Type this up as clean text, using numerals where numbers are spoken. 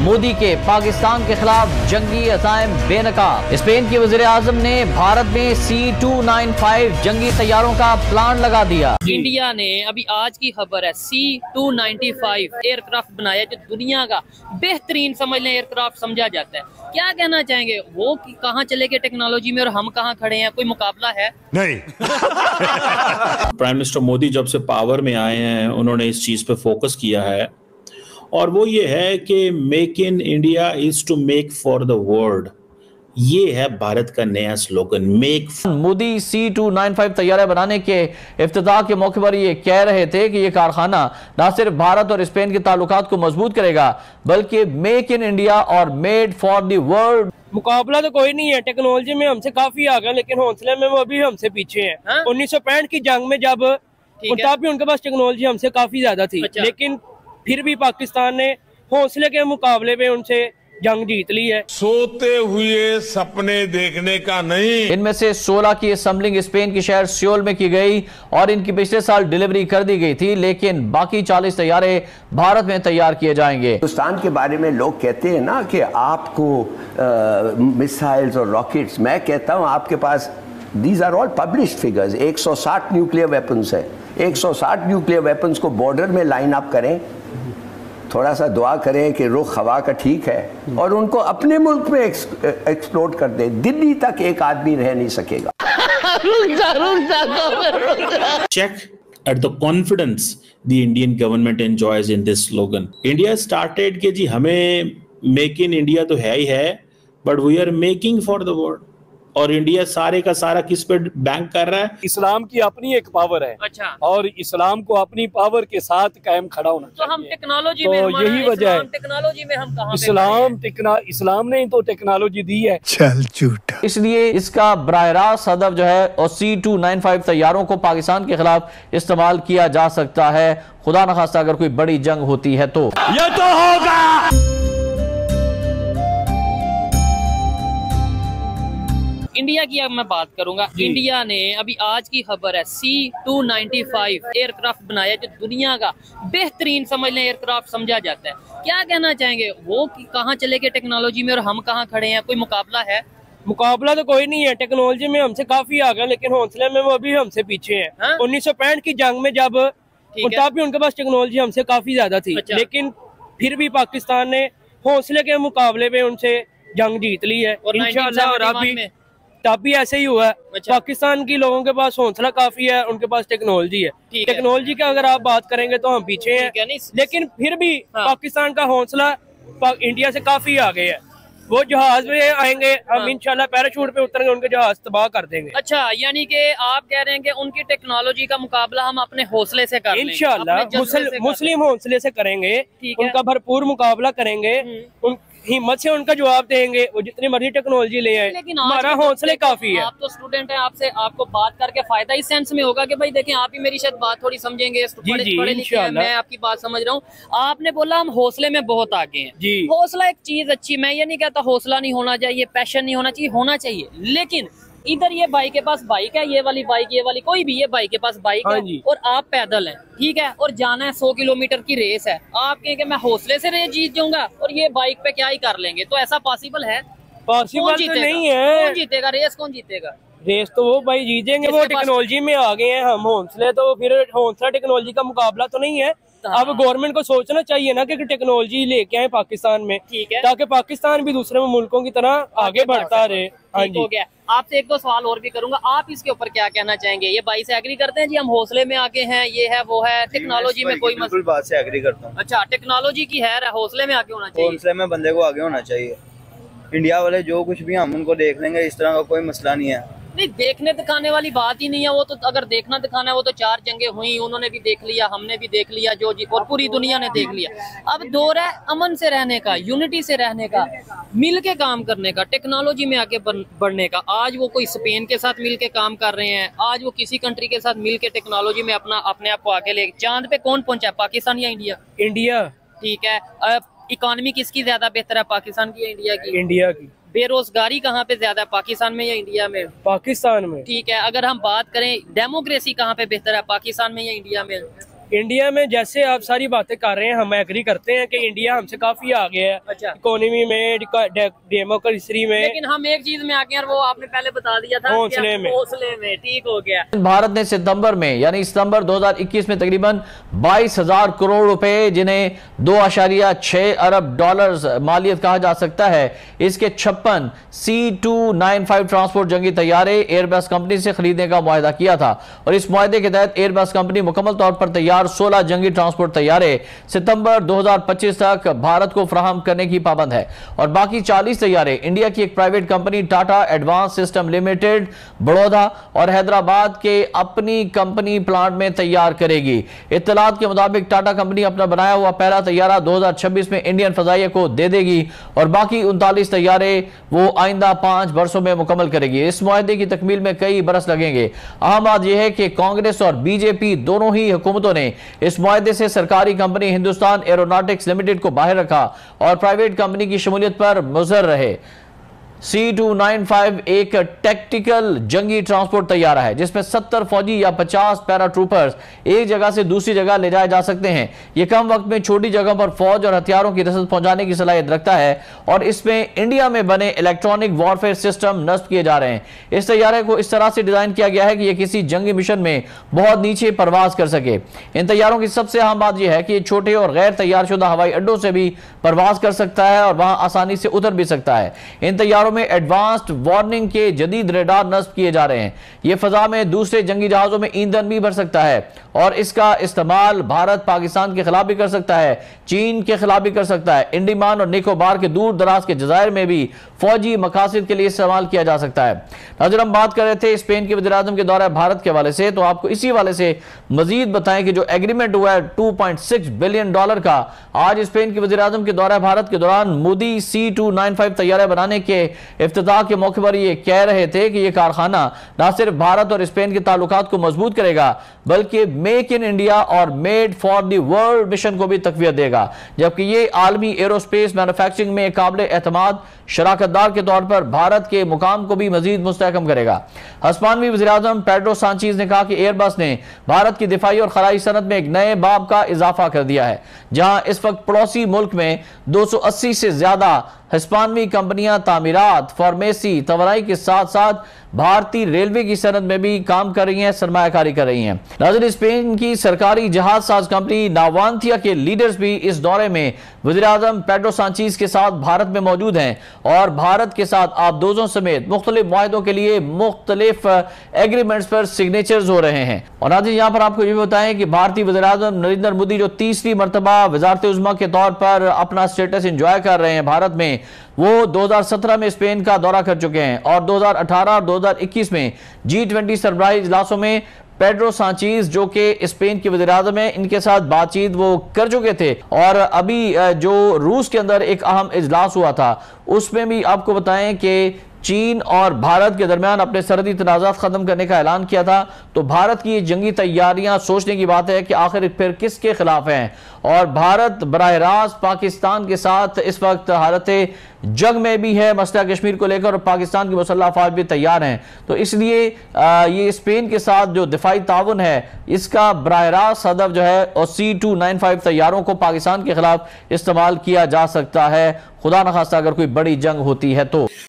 मोदी के पाकिस्तान के खिलाफ जंगी अज़ाइम बेनकाब। स्पेन के वज़ीर आज़म ने भारत में C-295 जंगी तैयारों का प्लान लगा दिया। इंडिया ने अभी आज की खबर है C-295 एयरक्राफ्ट बनाया जो दुनिया का बेहतरीन समझ लें एयरक्राफ्ट समझा जाता है। क्या कहना चाहेंगे, वो कहाँ चले गए टेक्नोलॉजी में और हम कहाँ खड़े हैं? कोई मुकाबला है? नहीं। प्राइम मिनिस्टर मोदी जब से पावर में आए हैं उन्होंने इस चीज़ पे फोकस किया है और वो ये है कि make in India is to make for the world. ये है भारत का नया स्लोगन, मेक। मोदी C-295 तैयारे बनाने के इफ्तिताह के मौके पर ये कह रहे थे कि ये कारखाना न सिर्फ भारत और स्पेन के ताल्लुकात को मजबूत करेगा बल्कि मेक इन इंडिया और मेड फॉर द वर्ल्ड। मुकाबला तो कोई नहीं है, टेक्नोलॉजी में हमसे काफी आगे, लेकिन हौसले में वो अभी हमसे पीछे हैं। 1965 की जंग में जब तब भी उनके पास टेक्नोलॉजी हमसे काफी ज्यादा थी। अच्छा। लेकिन फिर भी पाकिस्तान ने हौसले के मुकाबले में उनसे जंग जीत ली है। सोते हुए सपने देखने का नहीं। इनमें से 16 की असेंबलिंग स्पेन के शहर सियोल में की गई और इनकी पिछले साल डिलीवरी कर दी गई थी, लेकिन बाकी 40 तैयारे भारत में तैयार किए जाएंगे। हिंदुस्तान के बारे में लोग कहते हैं ना कि आपको मिसाइल्स और रॉकेट्स, मैं कहता हूं आपके पास these are all published figures. 160 nuclear weapons है। 160 न्यूक्लियर वेपन्स को बॉर्डर में लाइन अप करें, थोड़ा सा दुआ करें कि रुख हवा का ठीक है और उनको अपने मुल्क में एक्सप्लोड कर दें। दिल्ली तक एक आदमी रह नहीं सकेगा। Check at the confidence the Indian government enjoys in this slogan. India started कि जी हमें मेक इन इंडिया तो है ही है, but we are making for the world. और इंडिया सारे का सारा किस पे बैंक कर रहा है? इस्लाम की अपनी एक पावर है। अच्छा। और इस्लाम को अपनी पावर के साथ कायम खड़ा होना चाहिए। तो हम टेक्नोलॉजी तो में, यही वजह है। टेक्नोलॉजी में हम कहाँ? इस्लाम ने ही तो टेक्नोलॉजी दी है। चल झूठा। इसलिए इसका बराह रास्त हदफ जो है और C-295 तैयारों को पाकिस्तान के खिलाफ इस्तेमाल किया जा सकता है, खुदा न खास्ता अगर कोई बड़ी जंग होती है तो। ये तो होगा। इंडिया की अब मैं बात करूंगा। इंडिया ने अभी आज की खबर है C-295 एयरक्राफ्ट बनाया जो दुनिया का बेहतरीन समझ लें एयरक्राफ्ट समझा जाता है। क्या कहना चाहेंगे, वो कहाँ चले गए टेक्नोलॉजी में और हम कहाँ खड़े हैं? कोई मुकाबला है? मुकाबला तो कोई नहीं है, टेक्नोलॉजी में हमसे काफी आगे, लेकिन हौसले में वो अभी हमसे पीछे हैं। 1965 की जंग में जब तब भी उनके पास टेक्नोलॉजी हमसे काफी ज्यादा थी। अच्छा। लेकिन फिर भी पाकिस्तान ने हौसले के मुकाबले में उनसे जंग जीत ली है और इंशाल्लाह। और अभी तब भी ऐसे ही हुआ है। अच्छा। पाकिस्तान की लोगों के पास हौसला काफी है, उनके पास टेक्नोलॉजी है। टेक्नोलॉजी का अगर आप बात करेंगे तो हम पीछे हैं, लेकिन फिर भी पाकिस्तान का हौसला इंडिया से काफी आगे है। वो जहाज में आएंगे, हम इंशाल्लाह पैराशूट पे उतरेंगे, उनके जहाज तबाह कर देंगे। अच्छा, यानी कि आप कह रहे हैं कि उनकी टेक्नोलॉजी का मुकाबला हम अपने हौसले से कर लेंगे इंशाल्लाह। मुस्लिम हौसले से करेंगे, उनका भरपूर मुकाबला करेंगे, हिम्मत से उनका जवाब देंगे। वो जितनी मर्जी टेक्नोलॉजी ले आए, लेकिन हमारा हौसले काफी है। आप तो स्टूडेंट हैं, आपको बात करके फायदा इस सेंस में होगा कि भाई देखें, आप ही मेरी शायद बात थोड़ी समझेंगे। पढ़े लिखे हैं, मैं आपकी बात समझ रहा हूँ। आपने बोला हम हौसले में बहुत आगे हैं। हौसला एक चीज अच्छी, मैं ये नहीं कहता हौसला नहीं होना चाहिए, पैशन नहीं होना चाहिए, होना चाहिए। लेकिन इधर ये भाई के पास बाइक है, ये वाली बाइक, ये वाली कोई भी, ये भाई के पास बाइक है और आप पैदल हैं, ठीक है, और जाना है 100 किलोमीटर की रेस है। आप कहेंगे मैं हौसले से रेस जीत जाऊंगा और ये बाइक पे क्या ही कर लेंगे, तो ऐसा पॉसिबल है? पॉसिबल तो नहीं है। कौन जीतेगा रेस? कौन जीतेगा रेस? तो वो भाई जीतेंगे, वो टेक्नोलॉजी में आ गए हैं, हम हौसले। तो फिर हौसला टेक्नोलॉजी का मुकाबला तो नहीं है। अब गवर्नमेंट को सोचना चाहिए ना कि टेक्नोलॉजी लेके आए पाकिस्तान में, ठीक है, ताकि पाकिस्तान भी दूसरे मुल्कों की तरह आगे बढ़ता रहे। हाँ जी, हो गया। आपसे एक दो सवाल और भी करूंगा, आप इसके ऊपर क्या कहना चाहेंगे? ये भाई से एग्री करते हैं जी हम हौसले में आगे हैं, ये है वो है, टेक्नोलॉजी में कोई बिल्कुल बात से एग्री करता हूँ। अच्छा, टेक्नोलॉजी की है, हौसले में आगे होना चाहिए। हौसले में बंदे को आगे होना चाहिए। इंडिया वाले जो कुछ भी हम उनको देख लेंगे, इस तरह का कोई मसला नहीं है। नहीं, देखने दिखाने वाली बात ही नहीं है। वो तो अगर देखना दिखाना है, वो तो 4 जंगें हुई, उन्होंने भी देख लिया, हमने भी देख लिया, जो जी और पूरी दुनिया ने देख लिया। अब दौर है अमन से रहने का, यूनिटी से रहने का, मिल के काम करने का, टेक्नोलॉजी में आगे बढ़ने का। आज वो कोई स्पेन के साथ मिल के काम कर रहे हैं, आज वो किसी कंट्री के साथ मिल के टेक्नोलॉजी में अपने आप को आगे ले। चांद पे कौन पहुंचा है, पाकिस्तान या इंडिया? इंडिया। ठीक है, इकोनॉमी किसकी ज्यादा बेहतर है, पाकिस्तान की या इंडिया की? इंडिया की। बेरोजगारी कहाँ पे ज्यादा है, पाकिस्तान में या इंडिया में? पाकिस्तान में। ठीक है, अगर हम बात करें डेमोक्रेसी कहाँ पे बेहतर है, पाकिस्तान में या इंडिया में? इंडिया में जैसे आप सारी बातें कर रहे हैं, हम एग्री करते हैं कि इंडिया हमसे काफी आगे है। अच्छा। इकोनॉमी में, डेमोक्रेसी में, लेकिन हम एक चीज में आगे हैं, वो आपने पहले बता दिया था, हौसले में। ठीक हो गया। भारत ने सितंबर में यानी सितंबर 2021 में तकरीबन 22,000 करोड़ रुपए, जिन्हें 2.6 अरब डॉलर्स मालियत कहा जा सकता है, इसके 56 C295 ट्रांसपोर्ट जंगी तैयारे एयरबस कंपनी से खरीदने का मुआहदा किया था। और इस मुआहदे के तहत एयरबस कंपनी मुकम्मल तौर पर तैयार 16 जंगी ट्रांसपोर्ट तैयारे सितंबर 2025 तक भारत को फराहम करने की पाबंद है। और बाकी 40 तैयारे इंडिया की एक private company Tata advance system limited Baroda और हैदराबाद के अपनी कंपनी प्लांट में तैयार करेगी। इत्तलात के मुताबिक टाटा कंपनी अपना बनाया हुआ पहला तैयारा 2026 में इंडियन फजाइया को दे देगी और बाकी 39 तैयारे वो आइंदा 5 वर्षों में मुकम्मल करेगी। इस मुआहदे की तकमील में कई बरस लगेंगे। अहम बात यह है कि कांग्रेस और बीजेपी दोनों ही हुकूमतों ने इस मुआहदे से सरकारी कंपनी हिंदुस्तान एरोनॉटिक्स लिमिटेड को बाहर रखा और प्राइवेट कंपनी की शमूलियत पर मुसर रहे। C295 एक टैक्टिकल जंगी ट्रांसपोर्ट तैयारा है जिसमें 70 फौजी या 50 पैराट्रूपर्स एक जगह से दूसरी जगह ले जाए जा सकते हैं। यह कम वक्त में छोटी जगह पर फौज और हथियारों की रसद पहुंचाने की सलाहियत रखता है और इसमें इंडिया में बने इलेक्ट्रॉनिक वॉरफेयर सिस्टम नस्ब किए जा रहे हैं। इस तैयारे को इस तरह से डिजाइन किया गया है कि यह किसी जंगी मिशन में बहुत नीचे परवाज कर सके। इन तैयारों की सबसे अहम बात यह है कि छोटे और गैर तैयार शुदा हवाई अड्डों से भी परवाज कर सकता है और वहां आसानी से उतर भी सकता है। इन तैयारों में एडवांस्ड वार्निंग के जदीद रेडार नस्ब किए जा रहे हैं। यह फजा में दूसरे जंगी जहाजों में ईंधन भी भर सकता है और इसका इस्तेमाल भारत पाकिस्तान के खिलाफ भी कर सकता है, चीन के खिलाफ भी कर सकता है। अंडमान और निकोबार के दूर दराज के जजायर में भी फौजी मकासद के लिए इस्तेमाल किया जा सकता है। नाज़रीन, हम बात कर रहे थे स्पेन के वज़ीर-ए-आज़म के दौरे भारत के हवाले से, तो आपको इसी हवाले से मजीद बताएं कि जो एग्रीमेंट हुआ है $2.6 बिलियन का, आज स्पेन के वज़ीर-ए-आज़म के दौरे भारत के दौरान मोदी C295 तैयारे बनाने के इफ्तिताह के मौके पर ये कह रहे थे कि यह कारखाना न सिर्फ भारत और स्पेन के ताल्लुकात को मजबूत करेगा बल्कि मेक इन इंडिया और made for the world mission को भी तकवीत देगा, जबकि ये आलमी एरोस्पेस मैन्युफैक्चरिंग में काबिल एतमाद शराकतदार के तौर पर भारत के मुकाम को भी मजीद मुस्तहकम करेगा। हस्पानवी वज़ीर-ए-आज़म पेड्रो सांचेज़ ने कहा कि एयरबस ने भारत की दिफाई और खलाई सनत में एक नए बाब का इजाफा कर दिया है, जहां इस वक्त पड़ोसी मुल्क में 280 से ज्यादा हिस्पानवी कंपनियां तामीरात, फार्मेसी, तवनाई के साथ साथ भारतीय रेलवे की सनत में भी काम कर रही हैं, सरमायाकारी कर रही हैं। नाज़रीन, स्पेन की सरकारी जहाज साज कंपनी नावांतिया के लीडर्स भी इस दौरे में वज़ीर-ए-आज़म पेड्रो सांचेज़ के साथ भारत में मौजूद हैं और भारत के साथ आबदोजों समेत मुख्तलिफ मुआहदों के लिए मुख्तलिफ एग्रीमेंट्स पर सिग्नेचर्स हो रहे हैं। और नाज़रीन, यहाँ पर आपको ये बताएं कि भारतीय वज़ीर-ए-आज़म नरेंद्र मोदी जो तीसरी मरतबा वज़ारत उज़्मा के तौर पर अपना स्टेटस एंजॉय कर रहे हैं भारत में, वो 2017 में स्पेन का दौरा कर चुके हैं और 2018 और 2021 में G20 सरबराही इजलासों में पेड्रो सांचेज़ जो कि स्पेन के वज़ीर-ए-आज़म हैं, इनके साथ बातचीत वो कर चुके थे। और अभी जो रूस के अंदर एक अहम इजलास हुआ था उसमें भी आपको बताएं कि चीन और भारत के दरमियान अपने सरहदी तनाज़ात खत्म करने का ऐलान किया था। तो भारत की जंगी तैयारियां सोचने की बात है कि आखिर फिर किसके खिलाफ हैं, और भारत बराह रास्त पाकिस्तान के साथ इस वक्त हालत जंग में भी है मसला कश्मीर को लेकर और पाकिस्तान की मुसल्लह अफवाज भी तैयार हैं। तो इसलिए ये स्पेन के साथ जो दिफाई ताउन है इसका बराह रास्त हदफ जो है और C295 तैयारों को पाकिस्तान के खिलाफ इस्तेमाल किया जा सकता है, खुदा न खास्ता अगर कोई बड़ी जंग होती है तो।